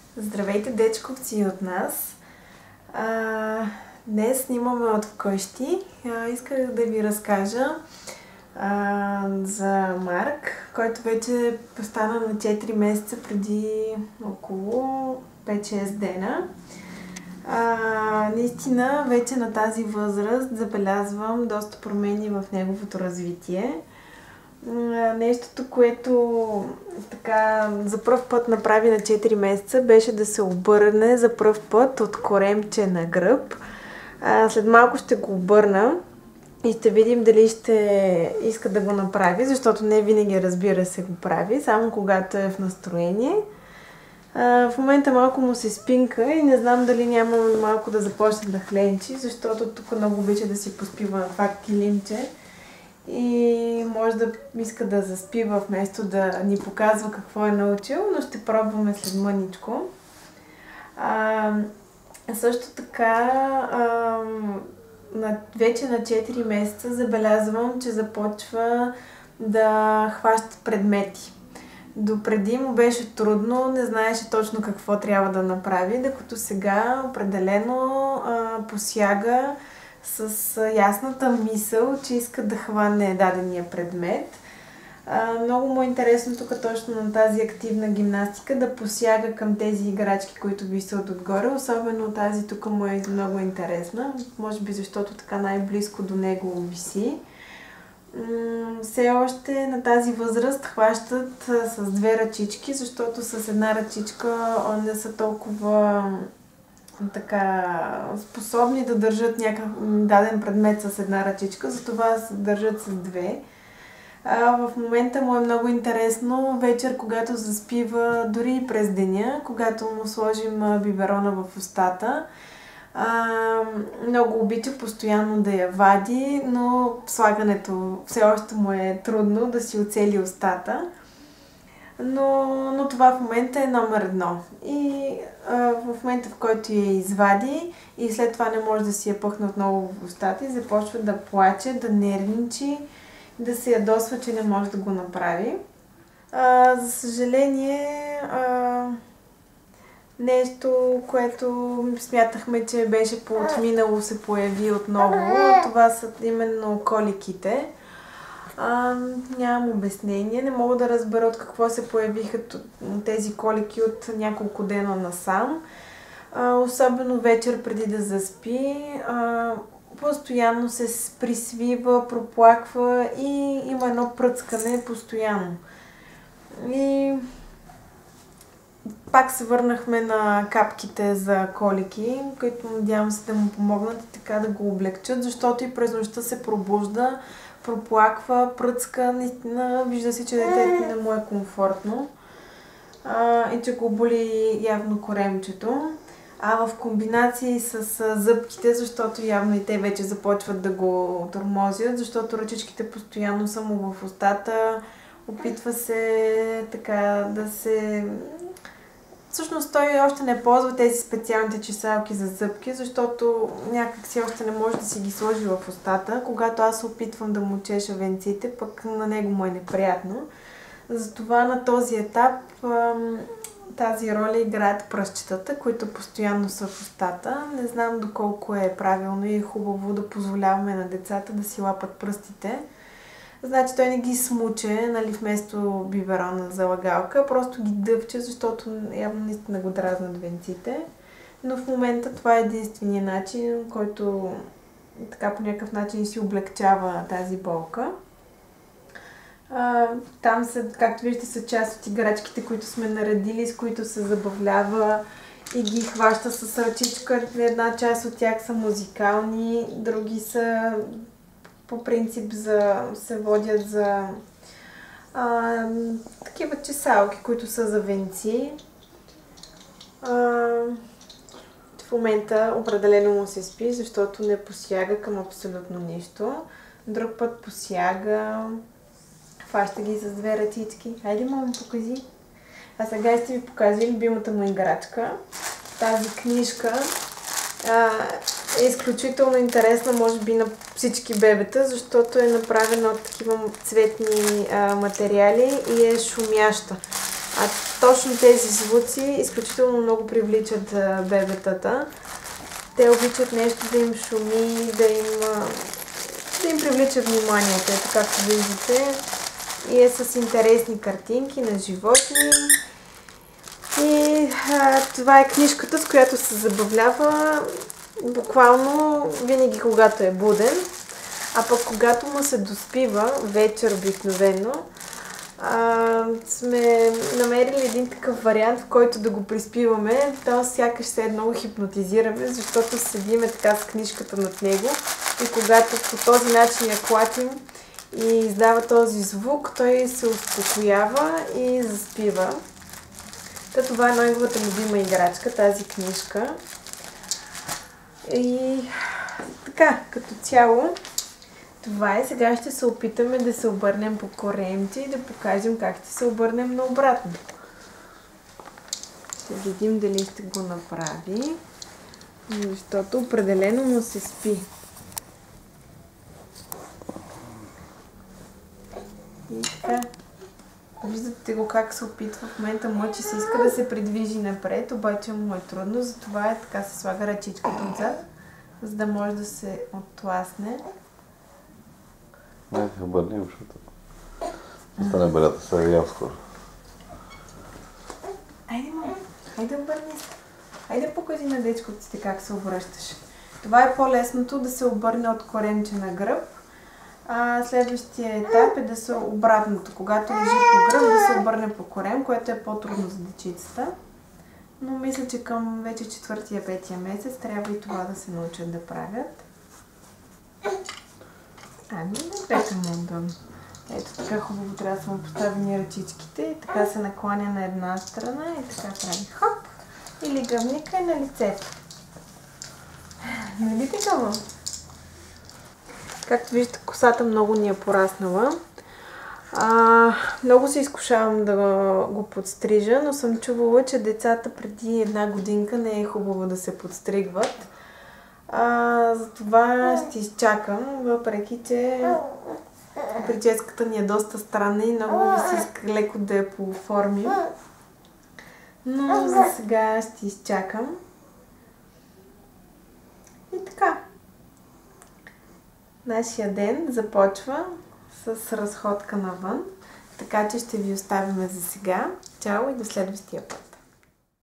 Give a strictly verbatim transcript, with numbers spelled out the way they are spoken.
Здравейте, дечковци от нас! А, днес снимаме от вкъщи. А, исках да ви разкажа а, за Марк, който вече стана на четири месеца преди около пет-шест дена. А, наистина, вече на тази възраст забелязвам доста промени в неговото развитие. Нещото, което така за пръв път направи на четири месеца, беше да се обърне за пръв път от коремче на гръб. А, след малко ще го обърна и ще видим дали ще иска да го направи, защото не винаги, разбира се, го прави, само когато е в настроение. А, в момента малко му се спинка и не знам дали няма малко да започне да хленчи, защото тук много обича да си поспива на това килимче. И може да иска да заспива вместо да ни показва какво е научил, но ще пробваме след мъничко. А, също така, а, на, вече на четири месеца забелязвам, че започва да хваща предмети. Допреди му беше трудно, не знаеше точно какво трябва да направи, докато сега определено а, посяга с ясната мисъл, че иска да хване дадения предмет. А, много му е интересно тук точно на тази активна гимнастика да посяга към тези играчки, които висят отгоре. Особено тази тук му е много интересна. Може би защото така най-близко до него виси. М- все още на тази възраст хващат с две ръчички, защото с една ръчичка не са толкова така способни да държат някакъв даден предмет с една ръчичка, затова се държат с две. А, в момента му е много интересно вечер, когато заспива, дори и през деня, когато му сложим биберона в устата. А, много обича постоянно да я вади, но слагането все още му е трудно да си оцели устата. Но, но това в момента е номер едно. И а, в момента, в който я извади и след това не може да си я пъхне отново в устата и започва да плаче, да нервничи, да се ядосва, че не може да го направи. А, за съжаление, а, нещо, което смятахме, че беше поотминало, се появи отново. Това са именно коликите. А, нямам обяснение. Не мога да разбера от какво се появиха тези колики от няколко дена насам. А, особено вечер преди да заспи. А, постоянно се присвива, проплаква и има едно пръцкане постоянно. И пак се върнахме на капките за колики, които надявам се да му помогнат и така да го облегчат, защото и през нощта се пробужда, проплаква, пръцка, наистина вижда се, че детето не му е комфортно а, и че го боли явно коремчето. А в комбинации с а, зъбките, защото явно и те вече започват да го тормозят, защото ръчичките постоянно са му в устата, опитва се така да се... Всъщност той още не ползва тези специалните чесалки за зъбки, защото някак си още не може да си ги сложи в устата. Когато аз се опитвам да му чеша венците, пък на него му е неприятно. Затова на този етап тази роля играят пръстчетата, които постоянно са в устата. Не знам доколко е правилно и е хубаво да позволяваме на децата да си лапат пръстите. Значи той не ги смуче, нали, вместо биберона за лагалка, просто ги дъвче, защото явно наистина го дразнат венците. Но в момента това е единствения начин, който така по някакъв начин си облегчава тази болка. А, там са, както виждате, са част от играчките, които сме наредили, с които се забавлява и ги хваща с ръчичка. Една част от тях са музикални, други са по принцип за, се водят за а, такива чесалки, които са за венци. А, в момента определено му се спи, защото не посяга към абсолютно нищо. Друг път посяга, хваща ги с две ръчички. Хайде, мамо, покажи. А сега ще ви покажа любимата му играчка. Тази книжка а, е изключително интересна, може би на всички бебета, защото е направена от такива цветни а, материали и е шумяща. А точно тези звуци изключително много привличат бебетата. Те обичат нещо да им шуми, да им, да им привлича вниманието, ето както виждате. И е с интересни картинки на животни. И а, това е книжката, с която се забавлява буквално винаги, когато е буден. А пък когато му се доспива, вечер обикновено, а, сме намерили един такъв вариант, в който да го приспиваме. То сякаш се едно го хипнотизираме, защото седиме така с книжката над него и когато по този начин я клатим и издава този звук, той се успокоява и заспива. Та това е неговата любима играчка, тази книжка. И така, като цяло, това е. Сега ще се опитаме да се обърнем по коремче и да покажем как ще се обърнем наобратно. Ще видим дали ще го направи, защото определено му се спи. И така. Виждате го как се опитва в момента мъчи се, иска да се придвижи напред, обаче му е трудно, затова е така, се слага ръчичката отзад, за да може да се оттласне. Нека обърнем, защото остане белята сега ям скоро. Айде, мама, айде обърни се. Айде покажи на дечкото си как се обръщаш. Това е по-лесното да се обърне от коремче на гръб. А следващия етап е да се обратното. Когато лежи по гръб, да се обърне по корем, което е по-трудно за дечицата. Но мисля, че към вече четвъртия, петия месец трябва и това да се научат да правят. Ами, не бека неудобно. Ето така хубаво трябва да са му поставени ръчичките и така се накланя на една страна и така прави хоп. Или гъбника и на лицето. Нали така, мама? Както виждате, косата много ни е пораснала. А, много се изкушавам да го подстрижа, но съм чувала, че децата преди една годинка не е хубаво да се подстригват. А, затова ще изчакам, въпреки че прическата ни е доста странна и много ми се иска леко да я пооформим. Но за сега ще изчакам. И така. Нашия ден започва с разходка навън, така че ще ви оставим за сега. Чао и до следващия път!